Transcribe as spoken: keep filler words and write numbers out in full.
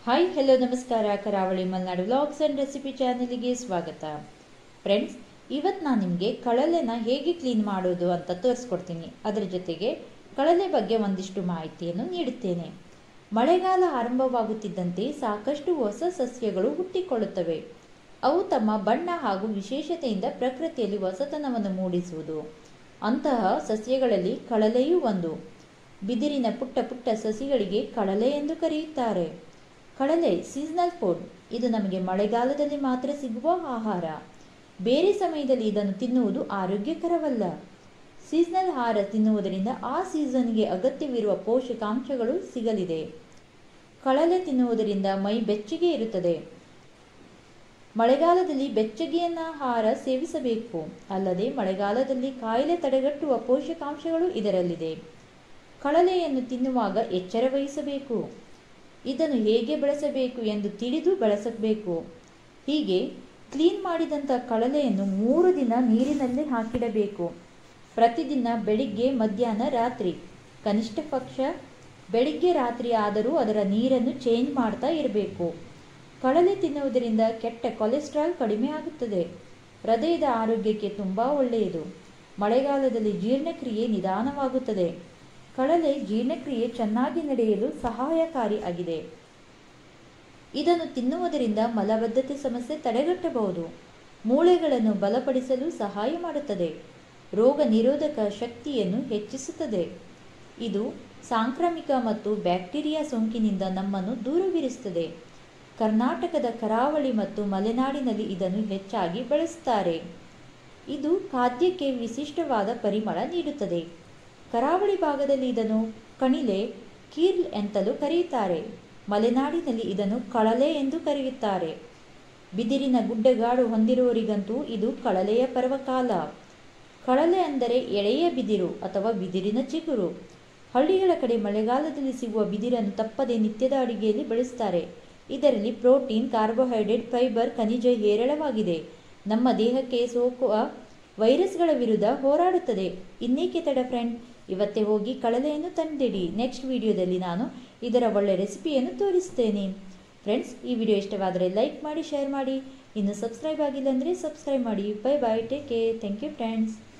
Hi hello ನಮಸ್ಕಾರ. Karavali Malenadu vlogs and recipe ಚಾನಲಿಗೆ ಸ್ವಾಗತ. ಫ್ರೆಂಡ್ಸ್, ಇವತ್ತು ನಾನು ನಿಮಗೆ ಕಳಲೆನ ಹೇಗೆ ಕ್ಲೀನ್ ಮಾಡೋದು ಅಂತ ತೋರಿಸ್ಕೊಡ್ತೀನಿ. ಅದರ ಜೊತೆಗೆ ಕಳಲೆ ಬಗ್ಗೆ ಒಂದಿಷ್ಟು ಮಾಹಿತಿಯನ್ನು ನೀಡುತ್ತೇನೆ. ಮಳೆಗಾಲ ಆರಂಭವಾಗುತ್ತಿದ್ದಂತೆ ಸಾಕಷ್ಟು ಹೊಸ ಸಸ್ಯಗಳು ಹುಟ್ಟಿಕೊಳ್ಳುತ್ತವೆ. ಅವು ತಮ್ಮ ಬಣ್ಣ ಹಾಗೂ ವಿಶೇಷತೆಯಿಂದ ಪ್ರಕೃತಿಯಲ್ಲಿ ಹೊಸತನವನ್ನು ಮೂಡಿಸುವುದು. ಅಂತಹ ಸಸ್ಯಗಳಲ್ಲಿ ಕಳಲೆಯೂ ಒಂದು. ಬಿದಿರಿನ ಪುಟ್ಟ ಪುಟ್ಟ ಸಸಿಗಳಿಗೆ ಕಳಲೆ ಎಂದು ಕರೆಯುತ್ತಾರೆ. ಕಳಲೆ ಸೀಸನಲ್ ಫುಡ್. ಇದು ನಮಗೆ ಮಳೆಗಾಲದಲ್ಲಿ ಮಾತ್ರ ಸಿಗುವ ಆಹಾರ. ಬೇರೆ ಸಮಯದಲ್ಲಿ ಇದನ್ನು ತಿನ್ನುವುದು ಆರೋಗ್ಯಕರವಲ್ಲ. ಸೀಸನಲ್ ಆಹಾರ ತಿನ್ನುವುದರಿಂದ ಆ ಸೀಸನ್ಗೆ ಅಗತ್ಯವಿರುವ ಪೋಷಕಾಂಶಗಳು ಸಿಗಲಿದೆ. ಕಳಲೆ ತಿನ್ನುವುದರಿಂದ ಮೈ ಬೆಚ್ಚಗೆ ಇರುತ್ತದೆ. ಮಳೆಗಾಲದಲ್ಲಿ ಬೆಚ್ಚಗೆಯನ್ನ ಆಹಾರ ಸೇವಿಸಬೇಕು. ಅಲ್ಲದೆ ಮಳೆಗಾಲದಲ್ಲಿ ಕಾಯಿಲೆ ತಡೆಗಟ್ಟುವ ಪೋಷಕಾಂಶಗಳು ಇದರಲ್ಲಿದೆ. ಕಳಲೆಯನ್ನು ತಿನ್ನುವಾಗ ಎಚ್ಚರ ವಹಿಸಬೇಕು. ಇದನ್ನು ಹೇಗೆ ಬಳಸಬೇಕು ಎಂದು ತಿಳಿದು ಬಳಸಬೇಕು. ಹೀಗೆ ಕ್ಲೀನ್ ಮಾಡಿದಂಥ ಕಳಲೆಯನ್ನು ಮೂರು ದಿನ ನೀರಿನಲ್ಲಿ ಹಾಕಿಡಬೇಕು. ಪ್ರತಿದಿನ ಬೆಳಿಗ್ಗೆ, ಮಧ್ಯಾಹ್ನ, ರಾತ್ರಿ. ಕನಿಷ್ಠ ಪಕ್ಷ ಬೆಳಿಗ್ಗೆ ರಾತ್ರಿ ಆದರೂ ಅದರ ನೀರನ್ನು ಚೇಂಜ್ ಮಾಡ್ತಾ ಇರಬೇಕು. ಕಳಲೆ ತಿನ್ನುವುದರಿಂದ ಕೆಟ್ಟ ಕೊಲೆಸ್ಟ್ರಾಲ್ ಕಡಿಮೆ ಆಗುತ್ತದೆ. ಹೃದಯದ ಆರೋಗ್ಯಕ್ಕೆ ತುಂಬ ಒಳ್ಳೆಯದು. ಮಳೆಗಾಲದಲ್ಲಿ ಜೀರ್ಣಕ್ರಿಯೆ ನಿಧಾನವಾಗುತ್ತದೆ. ಕಳಲೆ ಜೀರ್ಣಕ್ರಿಯೆ ಚೆನ್ನಾಗಿ ನಡೆಯಲು ಸಹಾಯಕಾರಿ ಆಗಿದೆ. ಇದನ್ನು ತಿನ್ನುವುದರಿಂದ ಮಲಬದ್ಧತೆ ಸಮಸ್ಯೆ ತಡೆಗಟ್ಟಬಹುದು. ಮೂಳೆಗಳನ್ನು ಬಲಪಡಿಸಲು ಸಹಾಯ ಮಾಡುತ್ತದೆ. ರೋಗ ನಿರೋಧಕ ಶಕ್ತಿಯನ್ನು ಹೆಚ್ಚಿಸುತ್ತದೆ. ಇದು ಸಾಂಕ್ರಾಮಿಕ ಮತ್ತು ಬ್ಯಾಕ್ಟೀರಿಯಾ ಸೋಂಕಿನಿಂದ ನಮ್ಮನ್ನು ದೂರವಿರಿಸುತ್ತದೆ. ಕರ್ನಾಟಕದ ಕರಾವಳಿ ಮತ್ತು ಮಲೆನಾಡಿನಲ್ಲಿ ಇದನ್ನು ಹೆಚ್ಚಾಗಿ ಬಳಸುತ್ತಾರೆ. ಇದು ಖಾದ್ಯಕ್ಕೆ ವಿಶಿಷ್ಟವಾದ ಪರಿಮಳ ನೀಡುತ್ತದೆ. ಕರಾವಳಿ ಭಾಗದಲ್ಲಿ ಇದನ್ನು ಕಣಿಲೆ, ಕೀರ್ಲ್ ಎಂತಲೂ ಕರೆಯುತ್ತಾರೆ. ಮಲೆನಾಡಿನಲ್ಲಿ ಇದನ್ನು ಕಳಲೆ ಎಂದು ಕರೆಯುತ್ತಾರೆ. ಬಿದಿರಿನ ಗುಡ್ಡಗಾಡು ಹೊಂದಿರುವವರಿಗಂತೂ ಇದು ಕಳಲೆಯ ಪರ್ವಕಾಲ. ಕಳಲೆ ಅಂದರೆ ಎಳೆಯ ಬಿದಿರು ಅಥವಾ ಬಿದಿರಿನ ಚಿಗುರು. ಹಳ್ಳಿಗಳ ಕಡೆ ಮಳೆಗಾಲದಲ್ಲಿ ಸಿಗುವ ಬಿದಿರನ್ನು ತಪ್ಪದೆ ನಿತ್ಯದ ಅಡಿಗೆಯಲ್ಲಿ ಬಳಸುತ್ತಾರೆ. ಇದರಲ್ಲಿ ಪ್ರೋಟೀನ್, ಕಾರ್ಬೋಹೈಡ್ರೇಟ್, ಫೈಬರ್, ಖನಿಜ ಹೇರಳವಾಗಿದೆ. ನಮ್ಮ ದೇಹಕ್ಕೆ ಸೋಕುವ ವೈರಸ್ಗಳ ವಿರುದ್ಧ ಹೋರಾಡುತ್ತದೆ. ಇನ್ನೇಕೆ ತಡ ಫ್ರೆಂಡ್, ಇವತ್ತೇ ಹೋಗಿ ಕಳಲೆಯನ್ನು ತಂದಿಡಿ. ನೆಕ್ಸ್ಟ್ ವಿಡಿಯೋದಲ್ಲಿ ನಾನು ಇದರ ಒಳ್ಳೆ ರೆಸಿಪಿಯನ್ನು ತೋರಿಸ್ತೇನೆ. ಫ್ರೆಂಡ್ಸ್, ಈ ವಿಡಿಯೋ ಇಷ್ಟವಾದರೆ ಲೈಕ್ ಮಾಡಿ, ಶೇರ್ ಮಾಡಿ. ಇನ್ನು ಸಬ್ಸ್ಕ್ರೈಬ್ ಆಗಿಲ್ಲ ಅಂದರೆ ಸಬ್ಸ್ಕ್ರೈಬ್ ಮಾಡಿ. Bye bye, take care. Thank you friends.